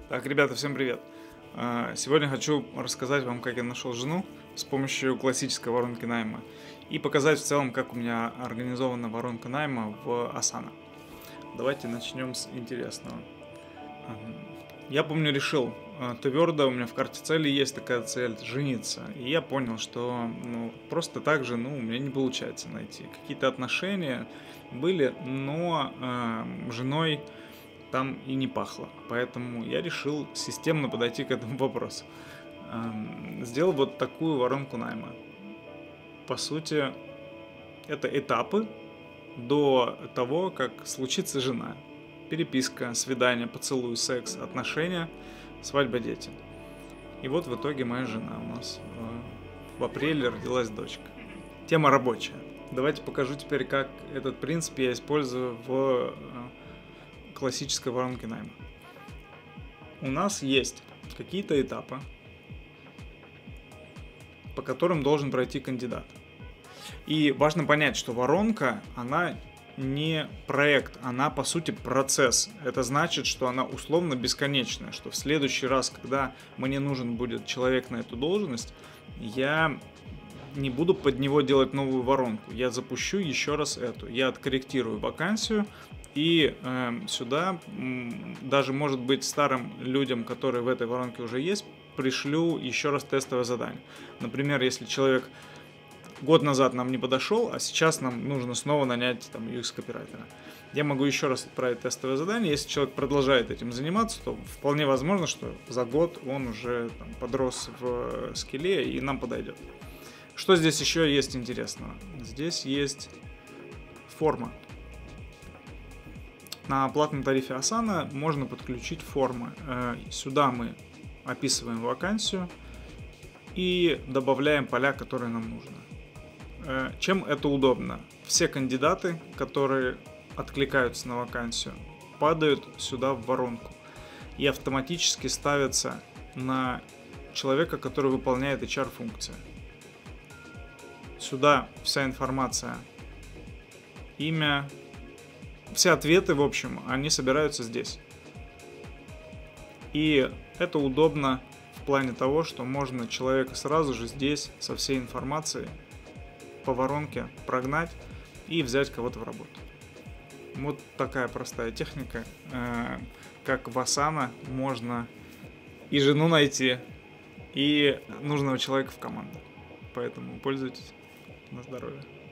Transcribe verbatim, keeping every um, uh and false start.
Так, ребята, всем привет! А, Сегодня хочу рассказать вам, как я нашел жену с помощью классической воронки найма и показать в целом, как у меня организована воронка найма в Asana. Давайте начнем с интересного. Ага. Я помню, решил а, твердо, у меня в карте цели есть такая цель — жениться. И я понял, что ну, просто так же ну, у меня не получается найти. Какие-то отношения были, но а, женой там и не пахло. Поэтому я решил системно подойти к этому вопросу. Ам, Сделал вот такую воронку найма. По сути, это этапы до того, как случится жена. Переписка, свидание, поцелуй, секс, отношения, свадьба, дети. И вот в итоге моя жена у нас э, в апреле родилась дочка. Тема рабочая. Давайте покажу теперь, как этот принцип я использую в э, классической воронке найма. У нас есть какие-то этапы, по которым должен пройти кандидат. И важно понять, что воронка, она не проект, она по сути процесс. Это значит, что она условно бесконечная, что в следующий раз, когда мне нужен будет человек на эту должность, я не буду под него делать новую воронку. Я запущу еще раз эту. Я откорректирую вакансию. И э, сюда, м, даже может быть старым людям, которые в этой воронке уже есть, пришлю еще раз тестовое задание. Например, если человек год назад нам не подошел, а сейчас нам нужно снова нанять там ю экс-копирайтера, я могу еще раз отправить тестовое задание. Если человек продолжает этим заниматься, то вполне возможно, что за год он уже там подрос в скилле и нам подойдет. Что здесь еще есть интересного? Здесь есть форма. На платном тарифе Asana можно подключить формы. Сюда мы описываем вакансию и добавляем поля, которые нам нужны. Чем это удобно? Все кандидаты, которые откликаются на вакансию, падают сюда в воронку и автоматически ставятся на человека, который выполняет эйч ар-функции. Сюда вся информация, имя, все ответы, в общем, они собираются здесь. И это удобно в плане того, что можно человека сразу же здесь со всей информацией по воронке прогнать и взять кого-то в работу. Вот такая простая техника, как в Asana можно и жену найти, и нужного человека в команду. Поэтому пользуйтесь. На здоровье.